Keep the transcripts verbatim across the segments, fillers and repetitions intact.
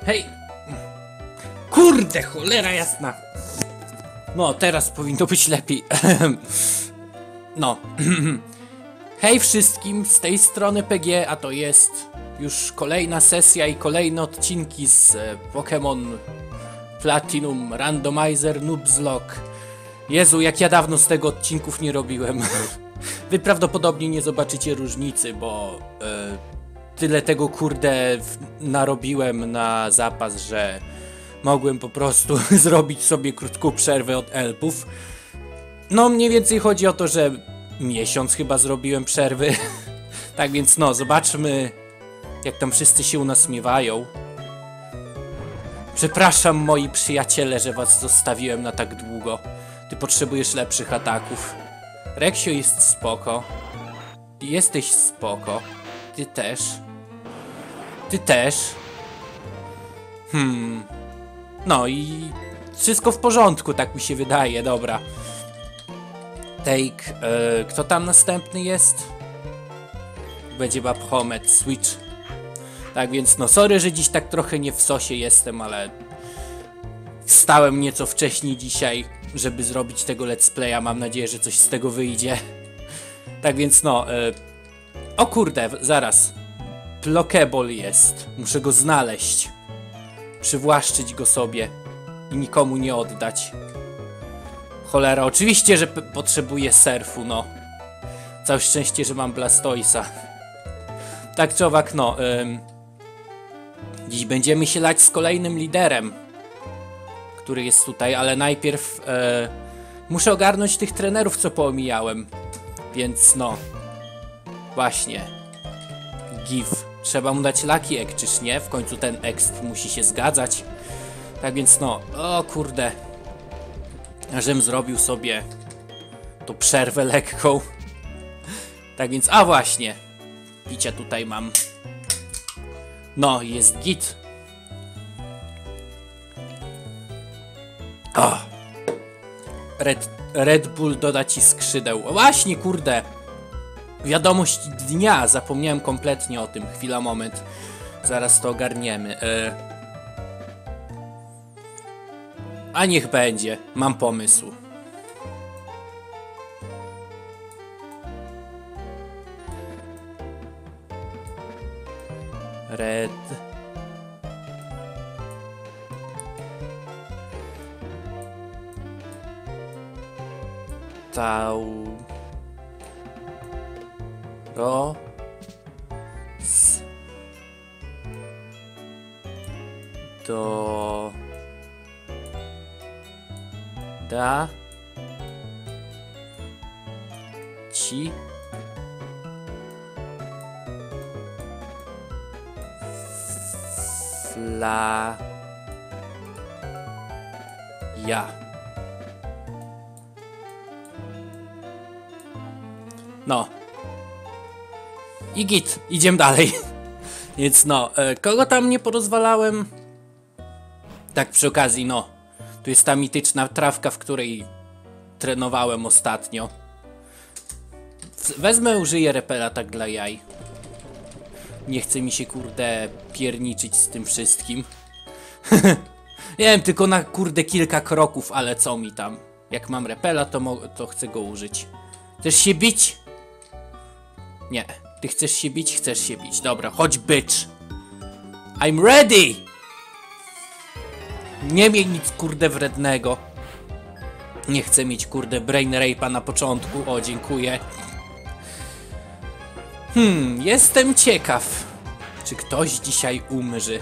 Hej! Kurde, cholera jasna! No, teraz powinno być lepiej. No. Hej wszystkim, z tej strony P G, a to jest już kolejna sesja i kolejne odcinki z e, Pokémon Platinum Randomizer Nuzlocke. Jezu, jak ja dawno z tego odcinków nie robiłem. Wy prawdopodobnie nie zobaczycie różnicy, bo e, tyle tego kurde w, narobiłem na zapas, że mogłem po prostu zrobić sobie krótką przerwę od elfów. No mniej więcej chodzi o to, że miesiąc chyba zrobiłem przerwy. Tak więc no, zobaczmy jak tam wszyscy się u nas miewają. Przepraszam moi przyjaciele, że was zostawiłem na tak długo. Ty potrzebujesz lepszych ataków. Reksio jest spoko. Ty jesteś spoko. Ty też. Ty też. Hmm. No i wszystko w porządku, tak mi się wydaje, dobra. Take, e, kto tam następny jest? Będzie Babhomet, Switch. Tak więc no, sorry, że dziś tak trochę nie w sosie jestem, ale wstałem nieco wcześniej dzisiaj, żeby zrobić tego let's playa, mam nadzieję, że coś z tego wyjdzie. Tak więc no, e, o kurde, zaraz. Pokéball jest, muszę go znaleźć. Przywłaszczyć go sobie i nikomu nie oddać. Cholera, oczywiście, że potrzebuję surfu, no. Całe szczęście, że mam Blastoisa. Tak czy owak, no. Ym, dziś będziemy się lać z kolejnym liderem, który jest tutaj, ale najpierw yy, muszę ogarnąć tych trenerów, co poomijałem. Więc no. Właśnie. Give. Trzeba mu dać Lucky Egg, czyż nie? W końcu ten exp musi się zgadzać. Tak więc no. O kurde. Żem zrobił sobie tą przerwę lekką. Tak więc, a właśnie. Picia tutaj mam. No, jest git. O. Red, Red Bull doda ci skrzydeł. O, właśnie, kurde. Wiadomość dnia. Zapomniałem kompletnie o tym. Chwila, moment. Zaraz to ogarniemy. E... A niech będzie. Mam pomysł. Red. Tau. Ro. S. Do. Da. Ci. Fla. Ja. No. I git. Idziemy dalej. Więc no. E, kogo tam nie porozwalałem? Tak przy okazji, no. Tu jest ta mityczna trawka, w której trenowałem ostatnio. Wezmę, użyję repela tak dla jaj. Nie chce mi się kurde pierniczyć z tym wszystkim. Nie wiem, tylko na kurde kilka kroków, ale co mi tam. Jak mam repela, to, to chcę go użyć. Chcesz się bić? Nie. Ty chcesz się bić? Chcesz się bić. Dobra, chodź bitch. I'm ready! Nie miej nic kurde wrednego. Nie chcę mieć kurde brain rape'a na początku. O, dziękuję. Hmm, jestem ciekaw, czy ktoś dzisiaj umrze.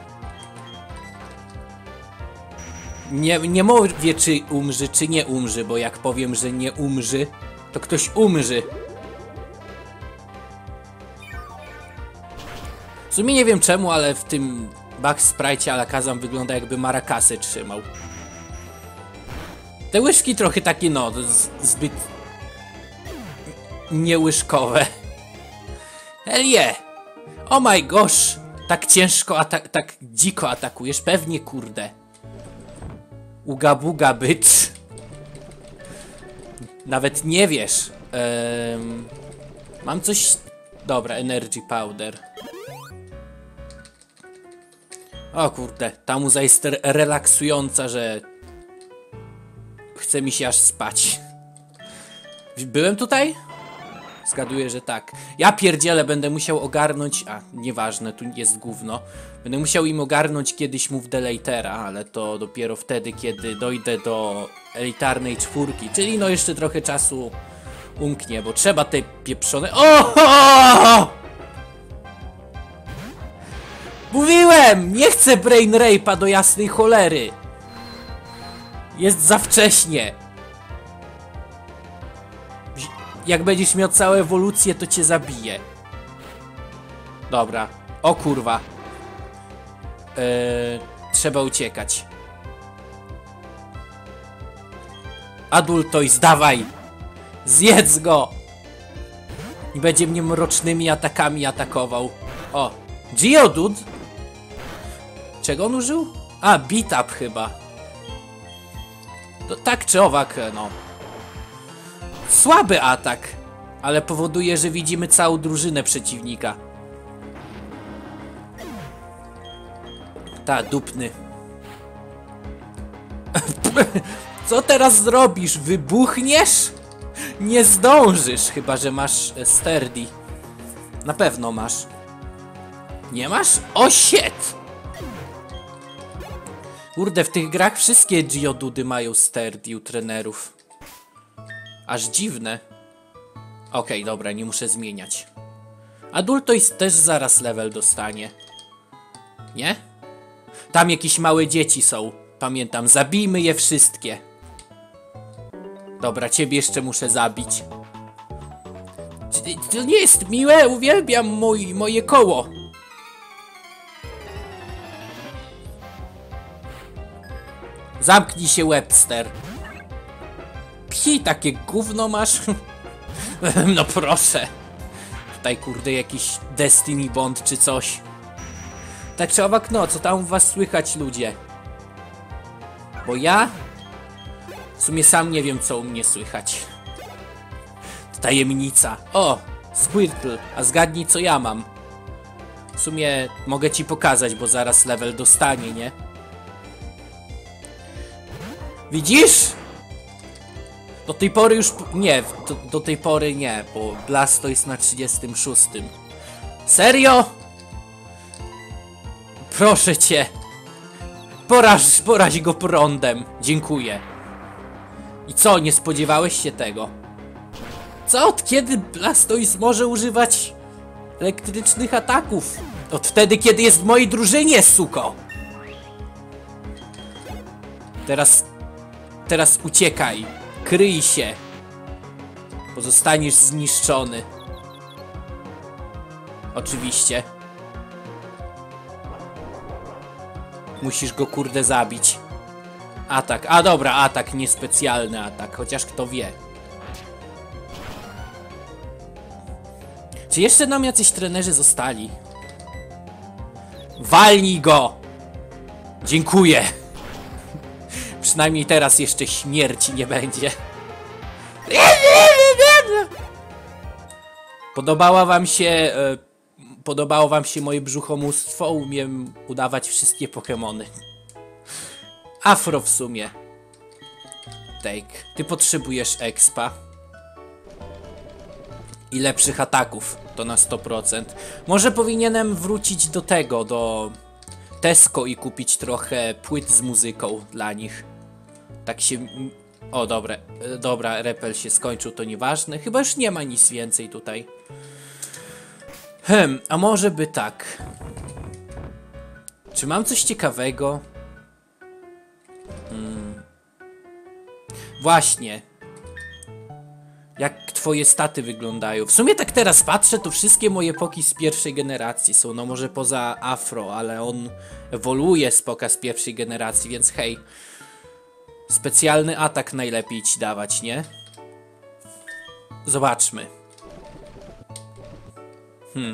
Nie, nie mówię, czy umrze, czy nie umrze, bo jak powiem, że nie umrze, to ktoś umrze. W sumie nie wiem czemu, ale w tym Bug Sprite Alakazam wygląda, jakby marakasę trzymał. Te łyżki trochę takie, no, zbyt niełyżkowe. Hell yeah! Oh my gosh! Tak ciężko, tak dziko atakujesz? Pewnie, kurde. Uga buga byt. Nawet nie wiesz. Um, mam coś... Dobra, Energy Powder. O kurde, ta muza jest re relaksująca, że... Chce mi się aż spać. Byłem tutaj? Zgaduję, że tak. Ja pierdzielę, będę musiał ogarnąć... A, nieważne, tu jest gówno. Będę musiał im ogarnąć kiedyś Move Delatera, ale to dopiero wtedy, kiedy dojdę do elitarnej czwórki. Czyli no jeszcze trochę czasu umknie, bo trzeba te pieprzone... O! Mówiłem! Nie chcę Brain Rape'a do jasnej cholery! Jest za wcześnie. Jak będziesz miał całą ewolucję, to cię zabiję. Dobra. O kurwa. Yy, trzeba uciekać. Adultoid, dawaj! Zjedz go! I będzie mnie mrocznymi atakami atakował. O! Geodude? Czego on użył? A, beat up chyba. To tak czy owak, no. Słaby atak, ale powoduje, że widzimy całą drużynę przeciwnika. Ta, dupny. Co teraz zrobisz? Wybuchniesz? Nie zdążysz, chyba że masz sturdy. Na pewno masz. Nie masz? O shit! Kurde, w tych grach wszystkie Geodudy mają sturdy u trenerów. Aż dziwne. Okej, okay, dobra, nie muszę zmieniać. Adultoid też zaraz level dostanie. Nie? Tam jakieś małe dzieci są. Pamiętam, zabijmy je wszystkie. Dobra, ciebie jeszcze muszę zabić. To nie jest miłe, uwielbiam mój, moje koło. Zamknij się, Webster. Pchi, takie gówno masz. No proszę. Tutaj kurde jakiś Destiny Bond czy coś. Tak czy owak, no, co tam u was słychać, ludzie? Bo ja w sumie sam nie wiem, co u mnie słychać. To tajemnica. O, Squirtle, a zgadnij, co ja mam. W sumie mogę ci pokazać, bo zaraz level dostanie, nie? Widzisz? Do tej pory już... Nie, do, do tej pory nie, bo Blastoise na trzydziestym szóstym. Serio? Proszę cię. Poraż, poraź go prądem. Dziękuję. I co, nie spodziewałeś się tego? Co? Od kiedy Blastoise może używać elektrycznych ataków? Od wtedy, kiedy jest w mojej drużynie, suko! Teraz... Teraz uciekaj. Kryj się. Pozostaniesz zniszczony. Oczywiście. Musisz go kurde zabić. Atak. A dobra, atak, niespecjalny atak. Chociaż kto wie. Czy jeszcze nam jacyś trenerzy zostali? Walnij go! Dziękuję. Przynajmniej teraz jeszcze śmierci nie będzie. Podobała wam się... E, podobało wam się moje brzuchomóstwo? Umiem udawać wszystkie Pokemony. Afro w sumie. Take. Ty potrzebujesz expa. I lepszych ataków. To na sto procent. Może powinienem wrócić do tego, do Tesco i kupić trochę płyt z muzyką dla nich. Tak się... O, dobra. Dobra, repel się skończył, to nieważne. Chyba już nie ma nic więcej tutaj. Hm, a może by tak. Czy mam coś ciekawego? Hmm. Właśnie. Jak twoje staty wyglądają? W sumie tak teraz patrzę, to wszystkie moje poki z pierwszej generacji są. No może poza Afro, ale on ewoluuje z poka z pierwszej generacji, więc hej. Specjalny atak najlepiej ci dawać, nie? Zobaczmy. Hmm.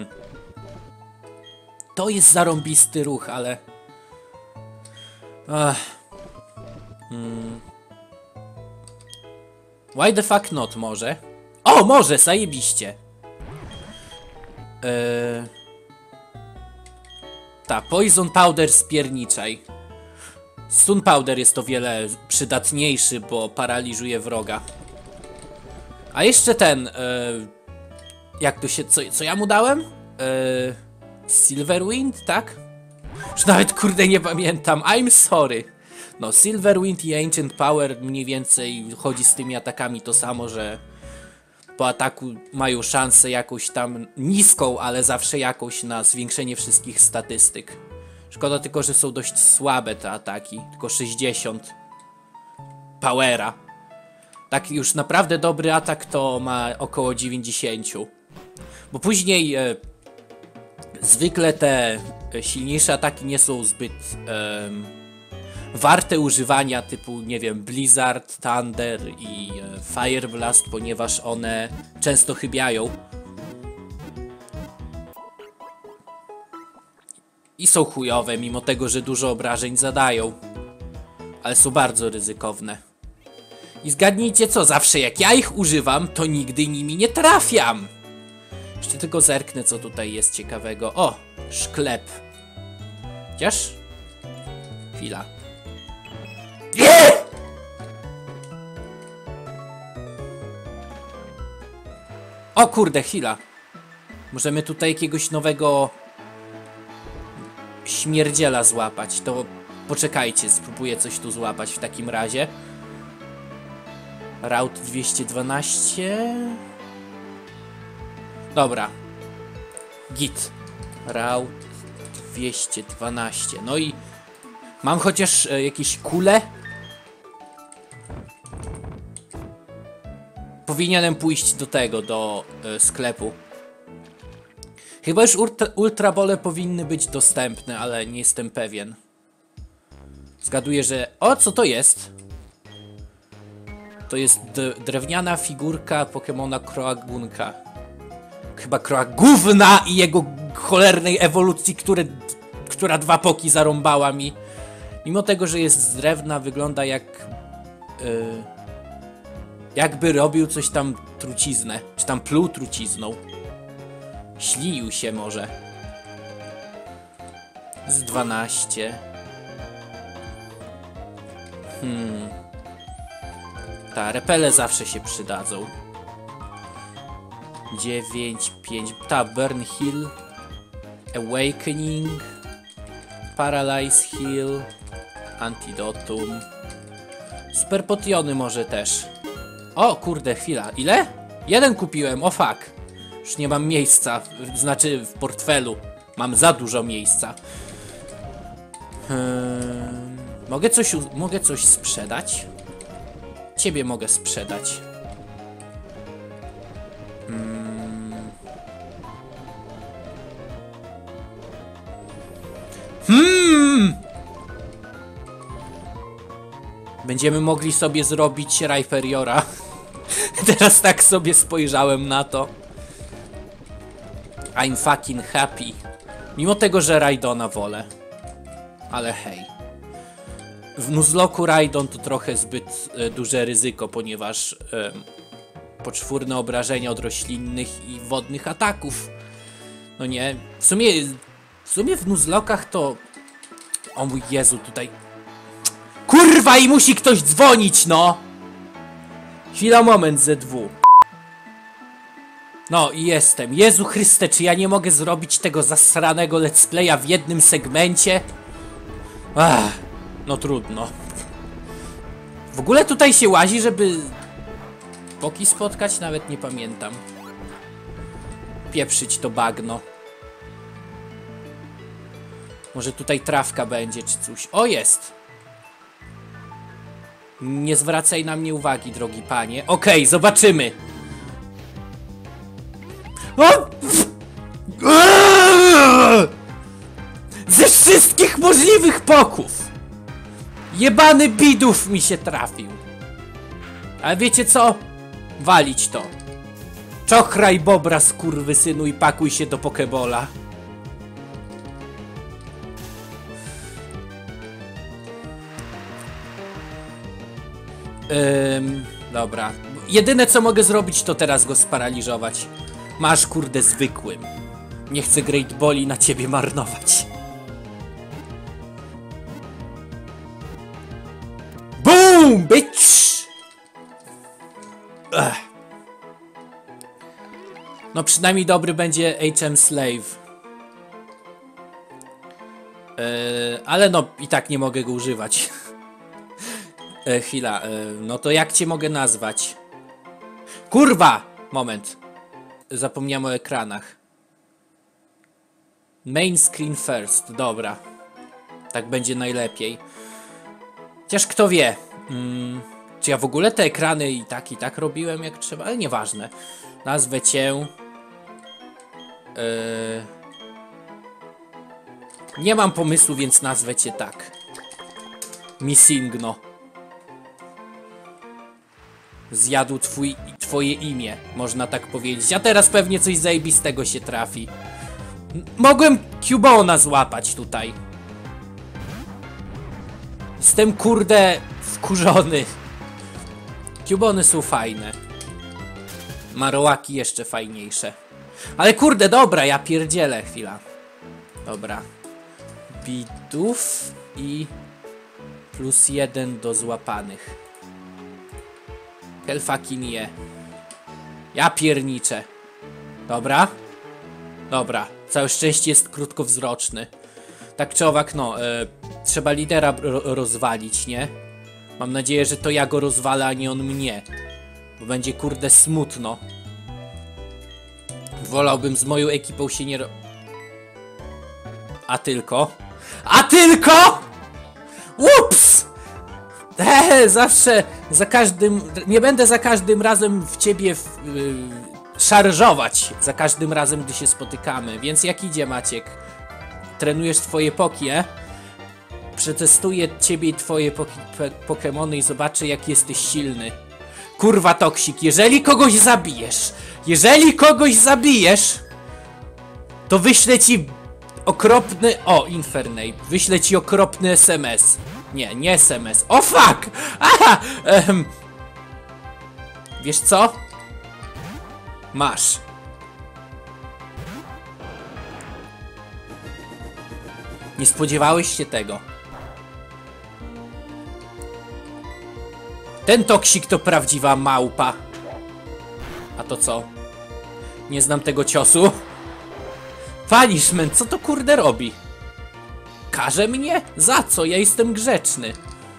To jest zarąbisty ruch, ale... Ach. Hmm. Why the fuck not, może? O, może, zajebiście. Eee... Ta, Poison Powder spierniczaj. Stun Powder jest o wiele przydatniejszy, bo paraliżuje wroga. A jeszcze ten... Yy, jak to się... Co, co ja mu dałem? Yy, Silverwind, tak? Już nawet kurde nie pamiętam. I'm sorry. No, Silverwind i Ancient Power mniej więcej chodzi z tymi atakami to samo, że po ataku mają szansę jakąś tam niską, ale zawsze jakąś na zwiększenie wszystkich statystyk. Szkoda tylko, że są dość słabe te ataki. Tylko sześćdziesiąt powera. Tak już naprawdę dobry atak to ma około dziewięćdziesiąt. Bo później e, zwykle te silniejsze ataki nie są zbyt e, warte używania, typu, nie wiem, Blizzard, Thunder i e, Fire Blast, ponieważ one często chybiają. I są chujowe, mimo tego, że dużo obrażeń zadają. Ale są bardzo ryzykowne. I zgadnijcie co, zawsze jak ja ich używam, to nigdy nimi nie trafiam. Jeszcze tylko zerknę, co tutaj jest ciekawego. O, szklep. Chociaż? Chwila. Nie! O kurde, chwila. Możemy tutaj jakiegoś nowego śmierdziela złapać. To poczekajcie, spróbuję coś tu złapać w takim razie. Route dwieście dwanaście. Dobra. Git. Route dwieście dwanaście. No i mam chociaż e, jakieś kule. Powinienem pójść do tego, do e, sklepu. Chyba już ultra, ultrabole powinny być dostępne, ale nie jestem pewien. Zgaduję, że... O, co to jest? To jest drewniana figurka Pokemona Croagunka. Chyba Croagówna i jego cholernej ewolucji, które, która dwa poki zarąbała mi. Mimo tego, że jest z drewna, wygląda jak... Yy, jakby robił coś tam truciznę. Czy tam pluł trucizną. Ślił się może. Z dwanaście. Hmm. Ta, repele zawsze się przydadzą. dziewięć, pięć. Ta, Burn Heal. Awakening. Paralyze Heal. Antidotum. Super potiony może też. O kurde, chwila. Ile? Jeden kupiłem, o fuck. Już nie mam miejsca. Znaczy w portfelu. Mam za dużo miejsca. Hmm. Mogę coś, mogę coś sprzedać? Ciebie mogę sprzedać. Hmm. Hmm. Będziemy mogli sobie zrobić Rhyperiora. Teraz tak sobie spojrzałem na to. I'm fucking happy. Mimo tego, że Raidona wolę. Ale hej. W Nuzlocke Raidon to trochę zbyt e, duże ryzyko, ponieważ e, poczwórne obrażenia od roślinnych i wodnych ataków. No nie, w sumie, w sumie w Nuzlockach to... O mój Jezu, tutaj... Kurwa i musi ktoś dzwonić, no! Chwila, moment, Z W. No i jestem. Jezu Chryste, czy ja nie mogę zrobić tego zasranego let's playa w jednym segmencie? Ach, no trudno. W ogóle tutaj się łazi, żeby Poki spotkać? Nawet nie pamiętam. Pieprzyć to bagno. Może tutaj trawka będzie, czy coś. O, jest! Nie zwracaj na mnie uwagi, drogi panie. Okej, okay, zobaczymy. O! Ze wszystkich możliwych poków! Jebany bidów mi się trafił. Ale wiecie co? Walić to. Czochraj bobra, skurwysynu, i pakuj się do pokebola. Ym, dobra. Jedyne co mogę zrobić, to teraz go sparaliżować. Masz, kurde, zwykłym. Nie chcę Great Balli na ciebie marnować. Boom, bitch! Ech. No przynajmniej dobry będzie H M Slave. Yy, ale no i tak nie mogę go używać. yy, chwila, yy, no to jak cię mogę nazwać? Kurwa! Moment. Zapomniałem o ekranach. Main screen first, dobra. Tak będzie najlepiej. Chociaż kto wie, hmm, czy ja w ogóle te ekrany i tak i tak robiłem jak trzeba, ale nieważne. Nazwę cię... Yy... Nie mam pomysłu, więc nazwę cię tak. Missingno. Zjadł twój, twoje imię, można tak powiedzieć. A teraz pewnie coś zajebistego się trafi. M mogłem Cubona złapać tutaj. Jestem kurde wkurzony. Cubony są fajne. Marowaki jeszcze fajniejsze. Ale kurde, dobra, ja pierdzielę, chwila. Dobra. Bitów i plus jeden do złapanych. Hell fucking je. Ja pierniczę. Dobra. Dobra. Całe szczęście jest krótkowzroczny. Tak czy owak, no. E, trzeba lidera ro rozwalić, nie? Mam nadzieję, że to ja go rozwalę, a nie on mnie. Bo będzie kurde smutno. Wolałbym z moją ekipą się nie ro... A tylko? A tylko! Ups! Eee, zawsze, za każdym... Nie będę za każdym razem w ciebie w, yy, szarżować. Za każdym razem, gdy się spotykamy. Więc jak idzie, Maciek? Trenujesz twoje pokie? Przetestuję ciebie i twoje pokemony i zobaczę, jak jesteś silny. Kurwa, Toksik, jeżeli kogoś zabijesz, jeżeli kogoś zabijesz, to wyślę ci okropny... O, Infernate. Wyślę ci okropny S M S. Nie, nie S M S. O, fuck! Aha! Um. Wiesz co? Masz. Nie spodziewałeś się tego. Ten Toksik to prawdziwa małpa. A to co? Nie znam tego ciosu. Punishment, co to kurde robi? Karze mnie? Za co? Ja jestem grzeczny.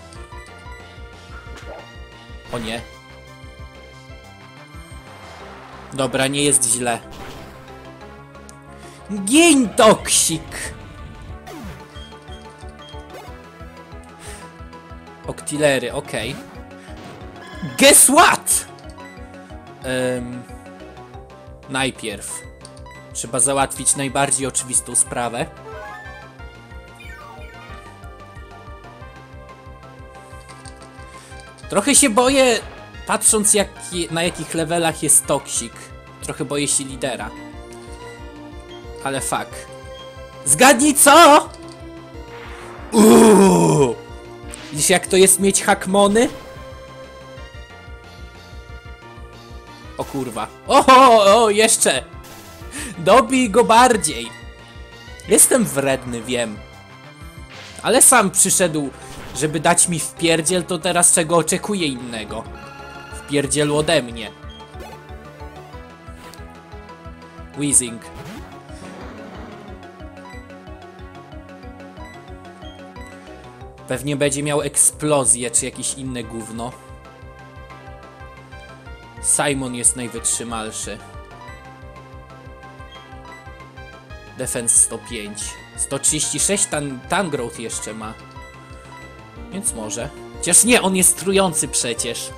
O nie. Dobra, nie jest źle. Gień, Toksik! Octillery, okej. Okay. Guess what? Um, najpierw trzeba załatwić najbardziej oczywistą sprawę. Trochę się boję, patrząc jak, na jakich levelach jest Toksik. Trochę boję się lidera. Ale fuck. Zgadnij co? Uuu. Widzisz jak to jest mieć hakmony? O kurwa. O, o, o, jeszcze! Dobij go bardziej! Jestem wredny, wiem. Ale sam przyszedł, żeby dać mi wpierdziel, to teraz czego oczekuję innego? Wpierdzielu ode mnie. Weezing. Pewnie będzie miał eksplozję, czy jakieś inne gówno. Simon jest najwytrzymalszy. Defense sto pięć. sto trzydzieści sześć tan Tangrowth jeszcze ma. Więc może. Chociaż nie, on jest trujący przecież.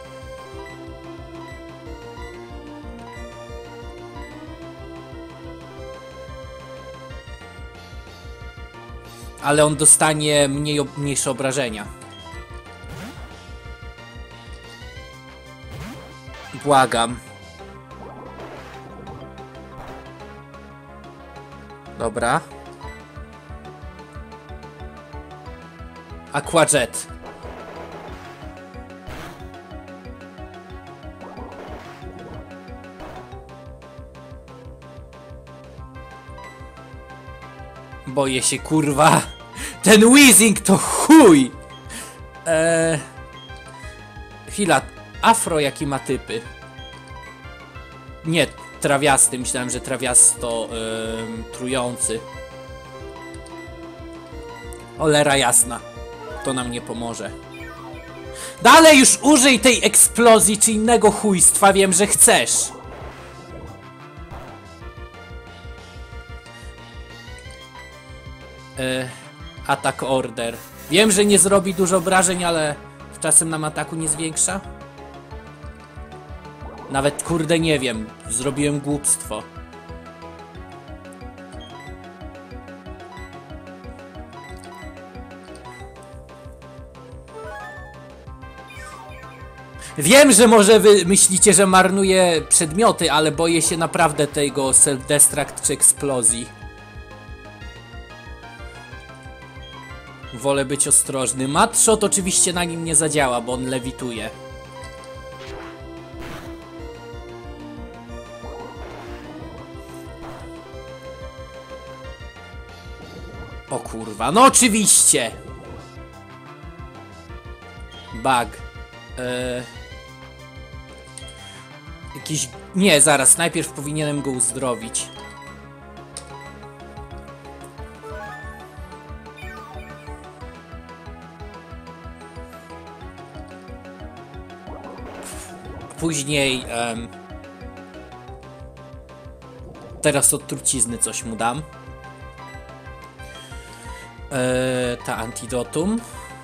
Ale on dostanie mniej, mniejsze obrażenia. Błagam. Dobra. Aquajet. Boję się, kurwa. Ten Weezing to chuj. Eee, Chwila, afro jaki ma typy? Nie, trawiasty, myślałem, że trawiasto yy, trujący. Cholera jasna, to nam nie pomoże. Dalej już użyj tej eksplozji czy innego chujstwa, wiem, że chcesz. Yy, atak order. Wiem, że nie zrobi dużo obrażeń, ale czasem nam ataku nie zwiększa. Nawet kurde nie wiem, zrobiłem głupstwo. Wiem, że może wy myślicie, że marnuję przedmioty, ale boję się naprawdę tego self-destruct czy eksplozji. Wolę być ostrożny. Matshot oczywiście na nim nie zadziała, bo on lewituje. O kurwa, no oczywiście! Bug. Eee... Jakiś... Nie, zaraz, najpierw powinienem go uzdrowić. Później... Um... Teraz od trucizny coś mu dam. Eee, ta antidotum.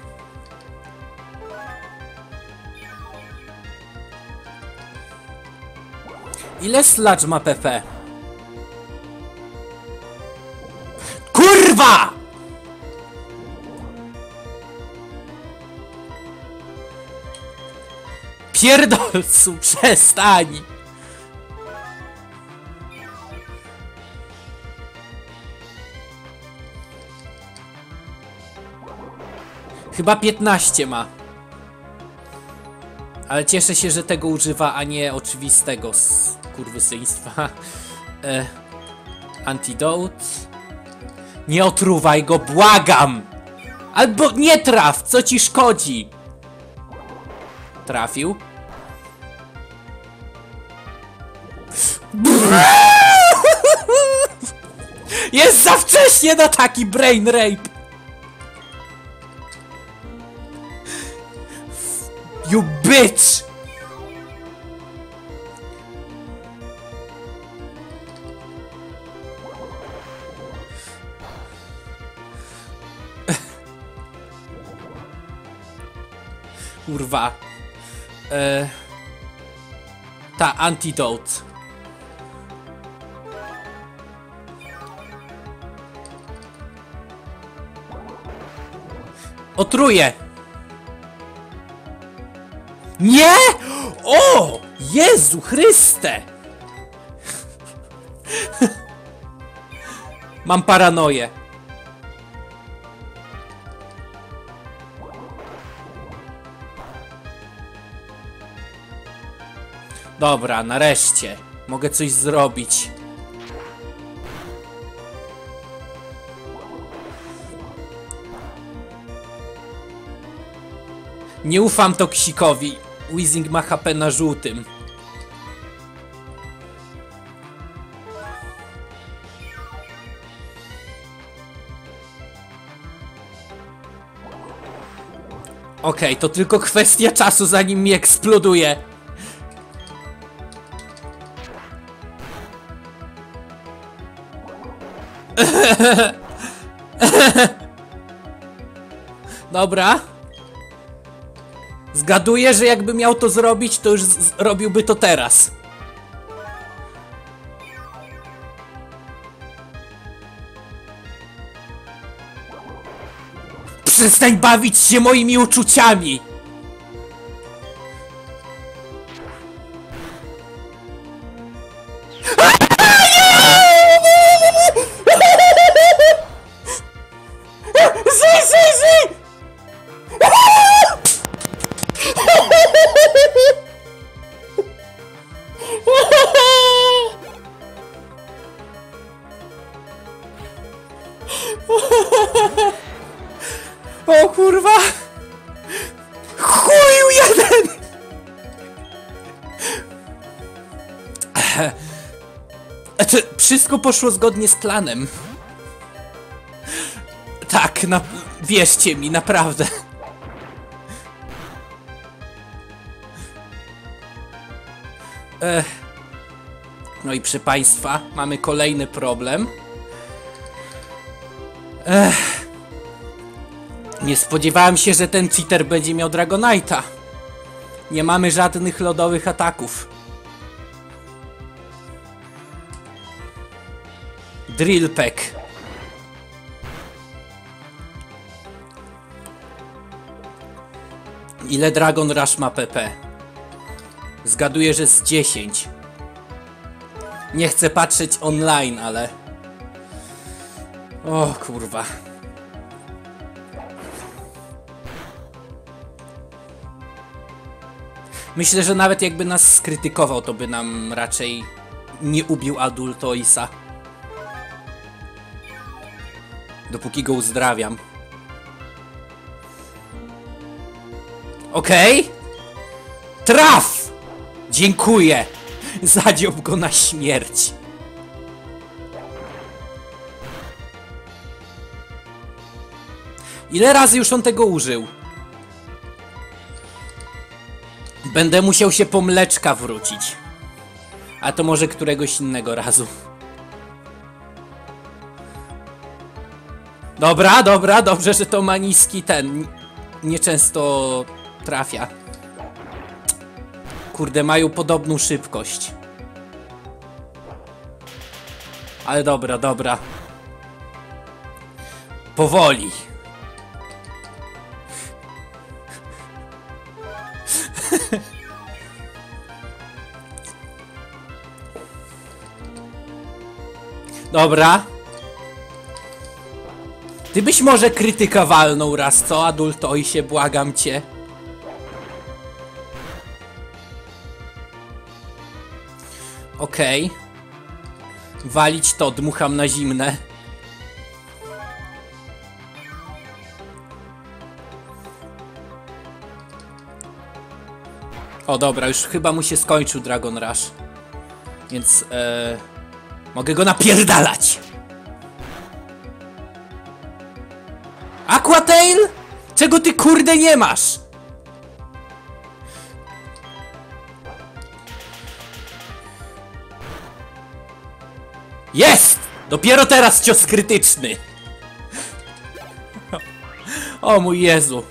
Ile Sludge ma P P? Kurwa! Pierdolcu, przestań! Chyba piętnaście ma. Ale cieszę się, że tego używa, a nie oczywistego skurwysyństwa. e, Antidote. Nie otruwaj go, błagam! Albo nie traf, co ci szkodzi? Trafił. Jest za wcześnie na taki brain rape! You bitch! Kurwa. E... Ta antidote. Otruję! Nie! O! Jezu Chryste! Mam paranoję. Dobra, nareszcie. Mogę coś zrobić. Nie ufam Toksikowi. Weezing ma H P na żółtym. Okej, okay, to tylko kwestia czasu, zanim mi eksploduje. Dobra. Zgaduję, że jakby miał to zrobić, to już robiłby to teraz. Przestań bawić się moimi uczuciami! Zy, zy, zy! O kurwa! Chuju jeden! Wsz wszystko poszło zgodnie z planem. Tak, na wierzcie mi, naprawdę. Ech. No i proszę państwa, mamy kolejny problem. Ech. Nie spodziewałem się, że ten cheater będzie miał Dragonite'a. Nie mamy żadnych lodowych ataków. Drill Peck. Ile Dragon Rush ma P P? Zgaduję, że z dziesięć. Nie chcę patrzeć online, ale... O kurwa. Myślę, że nawet jakby nas skrytykował, to by nam raczej nie ubił Adultoisa. Dopóki go uzdrawiam. Okej? Okay? Traf! Dziękuję! Zadziób go na śmierć. Ile razy już on tego użył? Będę musiał się po mleczka wrócić. A to może któregoś innego razu. Dobra, dobra, dobrze, że to ma niski ten. Nieczęsto trafia. Kurde, mają podobną szybkość. Ale dobra, dobra. Powoli. Dobra. Ty byś może krytyka walnął raz, co? Adultoisie, błagam cię. Okej. Okay. Walić to, dmucham na zimne. O dobra, już chyba mu się skończył Dragon Rush. Więc e, mogę go napierdalać. Aqua Tail? Czego ty kurde nie masz? Jest! Dopiero teraz cios krytyczny. O mój Jezu.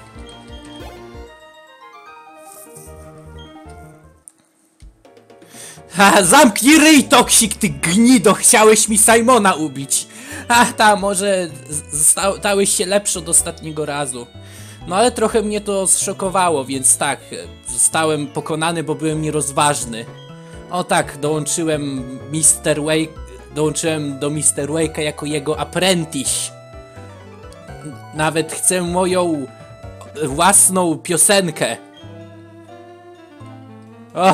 Ha, zamknij ryj, Toksik, ty gnido, chciałeś mi Simona ubić. Ach, ta, może stałeś się lepszy od ostatniego razu. No ale trochę mnie to zszokowało, więc tak, zostałem pokonany, bo byłem nierozważny. O tak, dołączyłem mister Wake, dołączyłem do mister Wake'a jako jego apprentice. Nawet chcę moją własną piosenkę. Oh.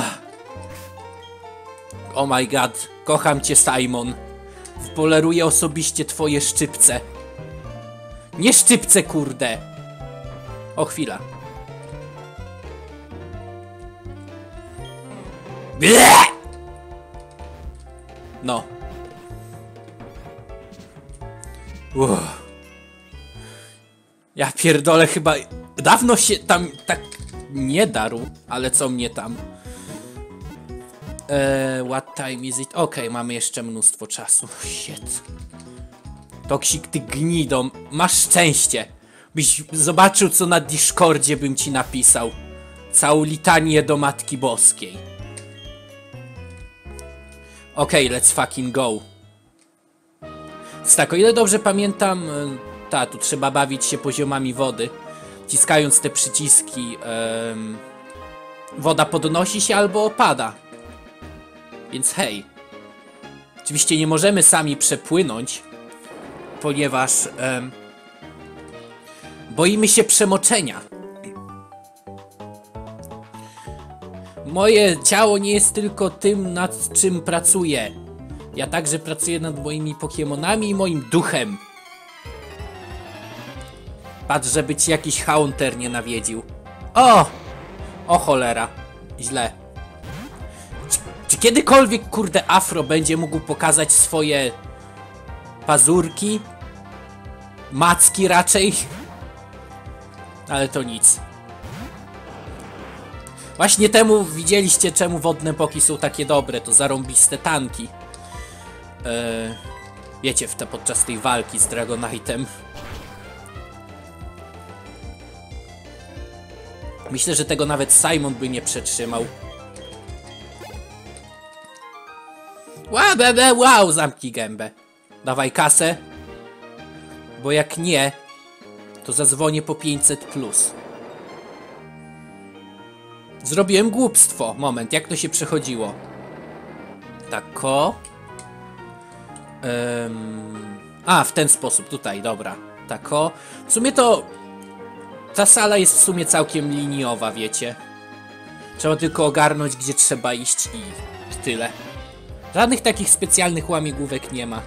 Oh my god, kocham cię, Simon. Poleruję osobiście twoje szczypce. Nie szczypce, kurde. O, chwila. Ble! No. Uff. Ja pierdolę, chyba dawno się tam tak nie darł, ale co mnie tam. Eee, what time is it? Okej, okay, mamy jeszcze mnóstwo czasu. Shit. Toksik, ty gnido, masz szczęście. Byś zobaczył, co na Discordzie bym ci napisał. Całą litanię do Matki Boskiej. Okej, okay, let's fucking go. Więc tak, o ile dobrze pamiętam, ta, tu trzeba bawić się poziomami wody. Wciskając te przyciski, em, woda podnosi się albo opada. Więc hej. Oczywiście nie możemy sami przepłynąć, ponieważ em, boimy się przemoczenia. Moje ciało nie jest tylko tym, nad czym pracuję. Ja także pracuję nad moimi Pokemonami i moim duchem. Patrz, żeby ci jakiś Haunter nie nawiedził. O! O cholera. Źle. kiedykolwiek, kurde, Afro będzie mógł pokazać swoje pazurki, macki raczej, ale to nic. Właśnie temu widzieliście, czemu wodne poki są takie dobre, to zarąbiste tanki. Eee, wiecie, w te, podczas tej walki z Dragonite'em. Myślę, że tego nawet Simon by nie przetrzymał. Wow, bebe, wow, zamknij gębę. Dawaj kasę. Bo jak nie, to zadzwonię po pięćset plus. Zrobiłem głupstwo. Moment, jak to się przechodziło? Tako. Um, a, w ten sposób, tutaj, dobra. Tako. W sumie to... Ta sala jest w sumie całkiem liniowa, wiecie. Trzeba tylko ogarnąć, gdzie trzeba iść i tyle. Żadnych takich specjalnych łamigłówek nie ma.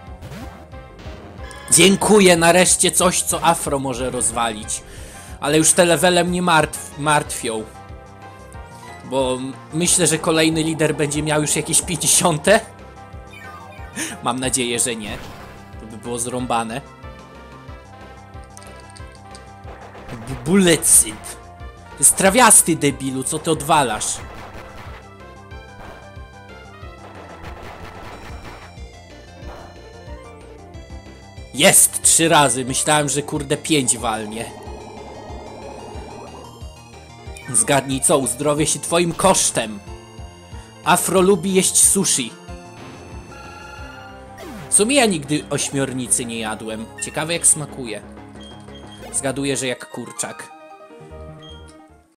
Dziękuję, nareszcie coś, co Afro może rozwalić. Ale już te levele mnie martw martwią. Bo myślę, że kolejny lider będzie miał już jakieś pięćdziesiąte. Mam nadzieję, że nie. To by było zrąbane. Bulecyd. To jest trawiasty, debilu, co ty odwalasz? Jest! Trzy razy. Myślałem, że kurde pięć walnie. Zgadnij co, uzdrowię się twoim kosztem. Afro lubi jeść sushi. W sumie ja nigdy ośmiornicy nie jadłem. Ciekawe jak smakuje. Zgaduję, że jak kurczak.